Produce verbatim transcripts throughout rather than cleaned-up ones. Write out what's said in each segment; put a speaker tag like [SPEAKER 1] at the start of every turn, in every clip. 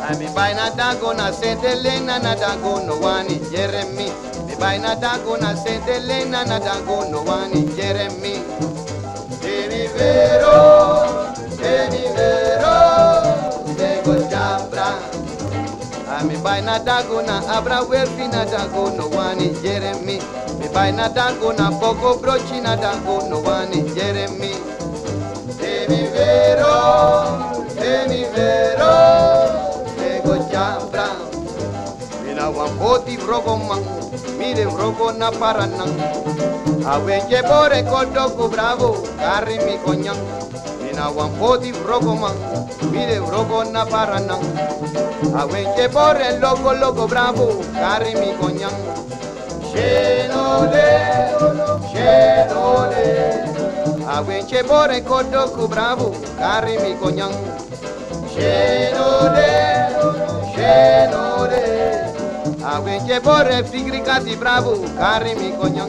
[SPEAKER 1] Mi bai na dago na Saint Helena na dago no wani Jeremy. Mi bai na dago na Saint Helena na dago no wani Jeremy. E mi vero, e mi vero, nego jabra. Mi bai na dago na abra werfi na dago no wani Jeremy. Mi bai na dago na poco brochi na dago no wani Jeremy. E mi vero, e mi vero, nego jabra. Mina wan poti vrogo man, mire vrogo na paranan. Awenche bore kodoko bravo, carri mi coñan. Mina wan poti vrogo man, mire vrogo na paranan. Awenche bore loco loco bravo, carri mi coñan. Shenole, shenole. Awenche bore kodoko bravo, carri mi coñan. Shenole, shenole. Awenche bore figricati bravo, carri mi coñan.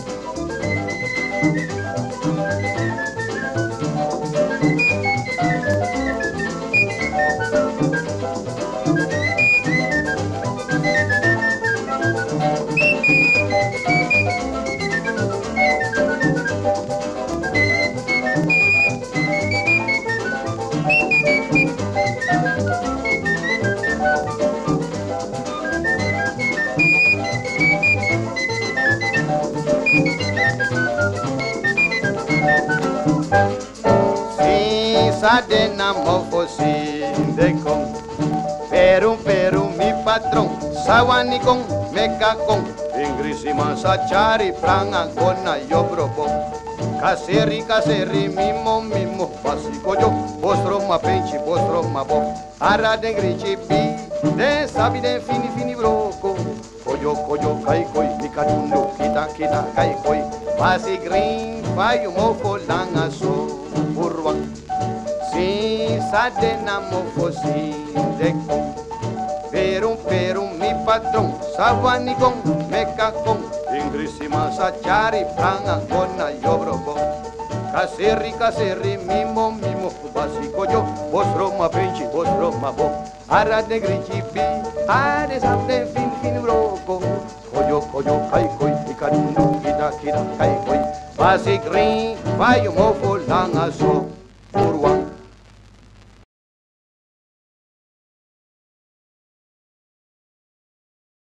[SPEAKER 1] Sadena mofosi decon Perum perum mi patrón Sawani con meca con Ingrisima sachari pranga gona yo brobo Kaseri kaseri mimo mimo Basico yo Bostro ma penchi bostro ma bo Ara de grichi bi De sabi de fini fini broco Koyo koyo kai koi Nikatundo kita kita kai koi Basi green Bayo mofo langa so Burwang Si sadena mofosi decon Perum perum mi patrón Sawani con meca con Ingrisima sachari pranga gona yo brobo Kaseri kaseri mimo mimo Basico yo Bostro ma penchi bostro ma bo Ara de grichi bi Are sabde fin fin broco Koyo koyo kai koi Ikadundo kita kita kai koi Basi green Bayo mofo langa so